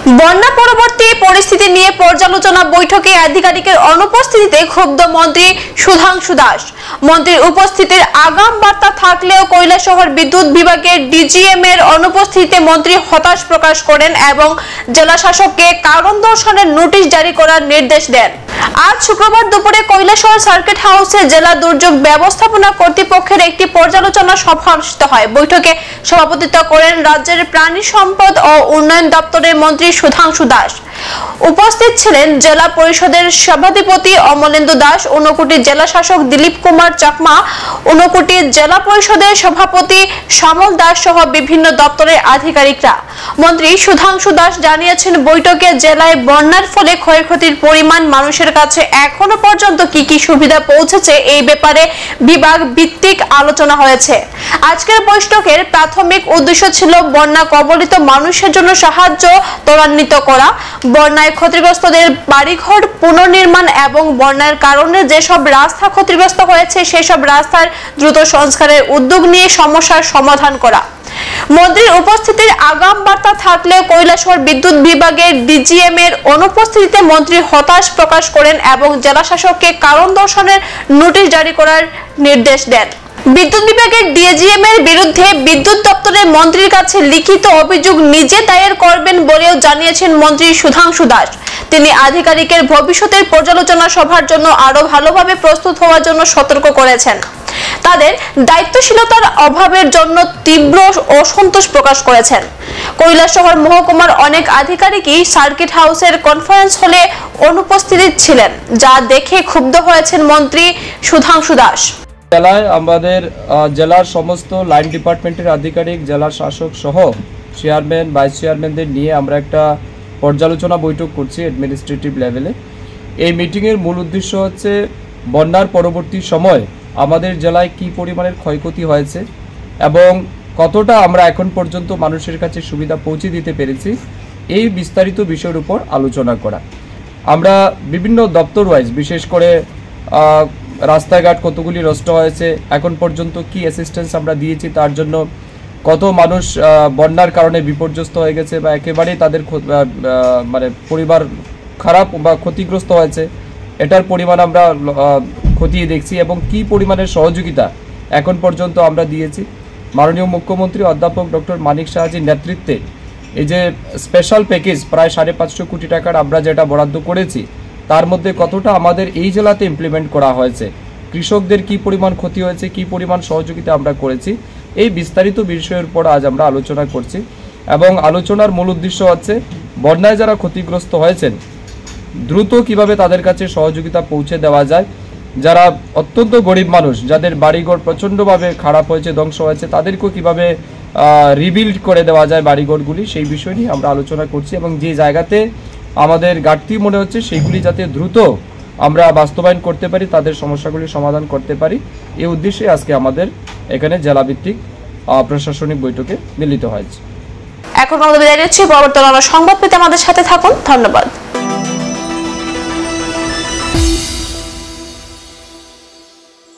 বন্যা পরবর্তী পরিস্থিতি নিয়ে পর্যালোচনা বৈঠকে আধিকারিকের অনুপস্থিতিতে ক্ষুব্ধ মন্ত্রী সুধাংশু দাস। মন্ত্রীর উপস্থিতির আগাম বার্তা থাকলেও কৈলাসহর বিদ্যুৎ বিভাগের ডিজিএম এর অনুপস্থিতিতে মন্ত্রী হতাশ প্রকাশ করেন এবং জেলা শাসককে কারণ দর্শানোর নোটিশ জারি করার নির্দেশ দেন। আজ শুক্রবার দুপুরে কৈলাসহর সার্কিট হাউসে জেলা দুর্যোগ ব্যবস্থাপনা কর্তৃপক্ষের একটি পর্যালোচনা সভা অনুষ্ঠিত হয়। বৈঠকে সভাপতিত্ব করেন রাজ্যের প্রাণী সম্পদ ও উন্নয়ন দপ্তরের মন্ত্রী সুধাংশু দাস। উপস্থিত ছিলেন জেলা পরিষদের সভাধিপতি অমলেন্দু দাস, ঊনকোটি জেলা শাসক দিলীপ কুমার চাকমা, ঊনকোটি জেলা পরিষদের সভাপতি শ্যামল দাস সহ বিভিন্ন দপ্তরের আধিকারিকরা। মন্ত্রী সুধাংশু দাস জানিয়েছেন, বৈঠকে জেলায় বন্যার ফলে ক্ষয়ক্ষতির পরিমাণ, মানুষের কাছে এখনো পর্যন্ত কি কি সুবিধা পৌঁছেছে এই ব্যাপারে বিভাগ ভিত্তিক আলোচনা হয়েছে। আজকের বৈঠকের প্রাথমিক উদ্দেশ্য ছিল বন্যা কবলিত মানুষের জন্য সাহায্য ত্বরান্বিত করা, বন্যায় ক্ষতিগ্রস্তদের বাড়িঘর পুনর্নির্মাণ এবং বন্যার কারণে যেসব রাস্তা ক্ষতিগ্রস্ত হয়েছে সেসব রাস্তার দ্রুত সংস্কারের উদ্যোগ নিয়ে সমস্যার সমাধান করা। মন্ত্রীর উপস্থিতির আগাম বার্তা থাকলেও কৈলাসহর বিদ্যুৎ বিভাগের ডিজিএম এর অনুপস্থিতিতে মন্ত্রী হতাশ প্রকাশ করেন এবং জেলা শাসককে কারণ দর্শানোর নোটিশ জারি করার নির্দেশ দেন। বিদ্যুৎ বিভাগের ডিজিএম এর বিরুদ্ধে বিদ্যুৎ দপ্তরের মন্ত্রীর কাছে লিখিত অভিযোগ নিজে দায়ের করবেন বলেও জানিয়েছেন মন্ত্রী সুধাংশু দাস। তিনি আধিকারিকের ভবিষ্যতের পর্যালোচনা সভার জন্য আরো ভালোভাবে প্রস্তুত হওয়ার জন্য সতর্ক করেছেন। তাদের দায়িত্বশীলতার অভাবের জন্য তীব্র অসন্তোষ প্রকাশ করেছেন। কৈলাসহর মহকুমার অনেক আধিকারিকই সার্কিট হাউসের কনফারেন্স হলে অনুপস্থিত ছিলেন, যা দেখে ক্ষুব্ধ হয়েছেন মন্ত্রী সুধাংশু দাস। জেলায় আমাদের জেলার সমস্ত লাইন ডিপার্টমেন্টের আধিকারিক, জেলার শাসক সহ চেয়ারম্যান, ভাইস চেয়ারম্যানদের নিয়ে আমরা একটা পর্যালোচনা বৈঠক করছি অ্যাডমিনিস্ট্রেটিভ লেভেলে। এই মিটিংয়ের মূল উদ্দেশ্য হচ্ছে বন্যার পরবর্তী সময় আমাদের জেলায় কি পরিমাণের ক্ষয়ক্ষতি হয়েছে এবং কতটা আমরা এখন পর্যন্ত মানুষের কাছে সুবিধা পৌঁছে দিতে পেরেছি, এই বিস্তারিত বিষয়ের উপর আলোচনা করা। আমরা বিভিন্ন দপ্তর ওয়াইজ, বিশেষ করে রাস্তাঘাট কতগুলি নষ্ট হয়েছে, এখন পর্যন্ত কি অ্যাসিস্ট্যান্স আমরা দিয়েছি, তার জন্য কত মানুষ বন্যার কারণে বিপর্যস্ত হয়ে গেছে বা একেবারেই তাদের মানে পরিবার খারাপ বা ক্ষতিগ্রস্ত হয়েছে, এটার পরিমাণ আমরা খতিয়ে দেখছি এবং কি পরিমাণের সহযোগিতা এখন পর্যন্ত আমরা দিয়েছি। মাননীয় মুখ্যমন্ত্রী অধ্যাপক ডক্টর মানিক সাহাজির নেতৃত্বে এই যে স্পেশাল প্যাকেজ প্রায় 550 কোটি টাকার আমরা যেটা বরাদ্দ করেছি, তার মধ্যে কতটা আমাদের এই জেলাতে ইমপ্লিমেন্ট করা হয়েছে, কৃষকদের কি পরিমাণ ক্ষতি হয়েছে, কি পরিমাণ সহযোগিতা আমরা করেছি, এই বিস্তারিত বিষয়ের উপর আজ আমরা আলোচনা করছি। এবং আলোচনার মূল উদ্দেশ্য হচ্ছে বন্যায় যারা ক্ষতিগ্রস্ত হয়েছেন দ্রুত কিভাবে তাদের কাছে সহযোগিতা পৌঁছে দেওয়া যায়, যারা অত্যন্ত গরিব মানুষ, যাদের বাড়িঘর প্রচণ্ডভাবে খারাপ হয়েছে, ধ্বংস হয়েছে, তাদেরকেও কিভাবে রিবিল্ড করে দেওয়া যায় বাড়িঘরগুলি, সেই বিষয় নিয়ে আমরা আলোচনা করছি। এবং যে জায়গাতে আমাদের ঘাটতি মনে হচ্ছে সেইগুলি যাতে দ্রুত আমরা বাস্তবায়ন করতে পারি, তাদের সমস্যাগুলি সমাধান করতে পারি, এই উদ্দেশ্যে আজকে আমাদের এখানে জেলাভিত্তিক প্রশাসনিক বৈঠকে মিলিত হয়েছে। এখন আমাদের বিদায় নিচ্ছি। পরবর্তী সংবাদ পেতে আমাদের সাথে থাকুন। ধন্যবাদ।